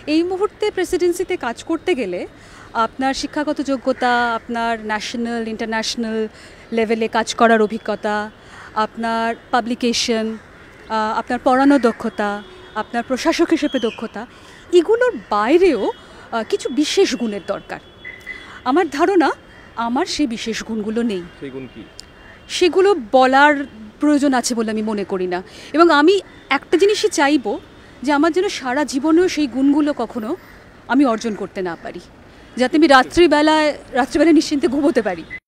এই মুহূর্তে প্রেসিডেন্সিতে কাজ করতে গেলে আপনার শিক্ষাগত যোগ্যতা, আপনার ন্যাশনাল ইন্টারন্যাশনাল লেভেলে কাজ করার অভিজ্ঞতা, আপনার পাবলিকেশন, আপনার পড়ানোর দক্ষতা, আপনার প্রশাসক হিসেবে দক্ষতা, এগুলোর বাইরেও কিছু বিশেষ গুণের দরকার। আমার ধারণা আমার সেই বিশেষ গুণগুলো নেই। সেগুলো বলার প্রয়োজন আছে বলে আমি মনে করি না। এবং আমি একটা জিনিসই চাইবো যে আমার যেন সারা জীবনেও সেই গুণগুলো কখনো আমি অর্জন করতে না পারি, যাতে আমি রাত্রিবেলায় নিশ্চিন্তে ঘুমোতে পারি।